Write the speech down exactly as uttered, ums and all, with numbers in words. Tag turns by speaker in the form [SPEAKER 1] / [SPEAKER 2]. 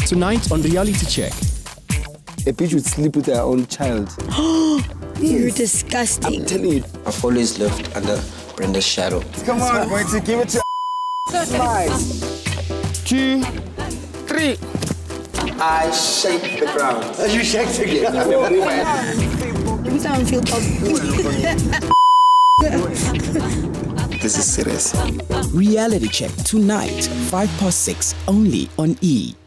[SPEAKER 1] Tonight on Reality Check.
[SPEAKER 2] A bitch would sleep with her own child.
[SPEAKER 3] You're disgusting.
[SPEAKER 2] I'm telling you.
[SPEAKER 4] I've always lived under Brenda's shadow.
[SPEAKER 2] Come on, boy, to give it to nice. Two, three. I shake the ground.
[SPEAKER 4] You shake the ground.
[SPEAKER 3] Every time I feel
[SPEAKER 2] This is serious.
[SPEAKER 1] Reality Check tonight, five past six, only on E!